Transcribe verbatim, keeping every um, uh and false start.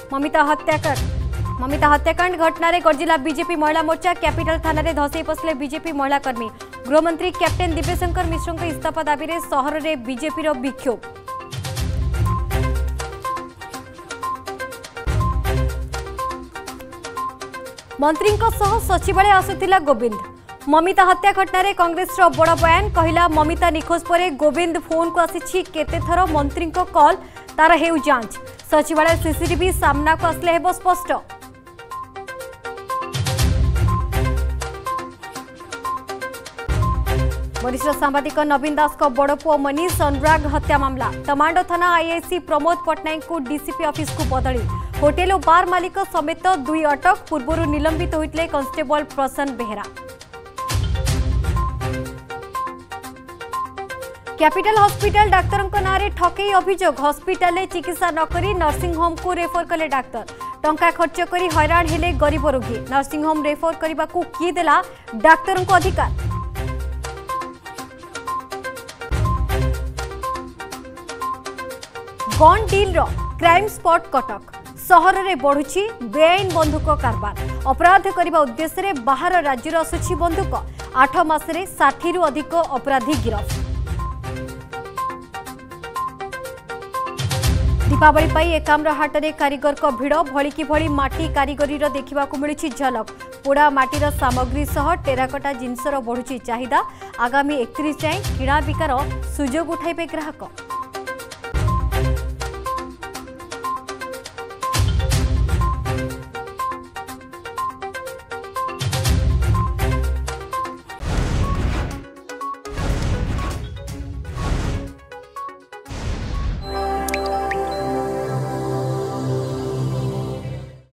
ममिता हत्याकांड ममिता हत्याकांड घटना गर्जिला बीजेपी महिला मोर्चा कैपिटल थाना रे धसई पसले बीजेपी महिला कर्मी गृहमंत्री कैप्टेन दिव्यशंकर मिश्र इस्तीफा दाबी रे सहर रे बीजेपी विक्षोभ। मंत्री सचिवालय आसुतिला गोविंद ममिता हत्या घटना कांग्रेस बड़ बयान कहला ममिता निखोज पर गोविंद फोन को आसी केते थर मंत्री कॉल तार हेउ जांच सचिवालय सीसीटीवी सामना को आसले हेबो स्पष्ट। वरिष्ठ सांबादिक नवीन दास को बड़ पुओ मनीष अनुराग हत्या मामला तमांडो थाना आईआईसी प्रमोद पट्टनायक को डीसीपी ऑफिस को बदली होटेल और बार मालिक समेत दुई अटक पूर्व निलंबित होते कांस्टेबल प्रसन्न बेहेरा। कैपिटल हॉस्पिटल डाक्तर नारे ठकई अभियोग हॉस्पिटल चिकित्सा नक नर्सिंग होम को रेफर कले डाक्तर टंका खर्च कर हैरान हेले गरीब रोगी नर्सिंग होम रेफर करने को किए देला डाक्तर को अधिकार। गन डील रो क्राइम स्पॉट कटक सहर में बढ़ुची बेआईन बंधुक कारबार अपराध करने उद्देश्य रे बाहर राज्य आसुची बंधुक आठ मासरे षाठी रु अधिक अपराधी गिरफ। दीपावली पाई एकाम्र हाट में कारीगर को भिड़ भली कि भली माटी कारीगरी देखा मिलूची झलक पोड़ा माटीर सामग्री सह टेराकोटा जिनसर बढ़ुची चाहिदा आगामी एकतीस जाए किणा बिकार सुजोग उठाइबे ग्राहक।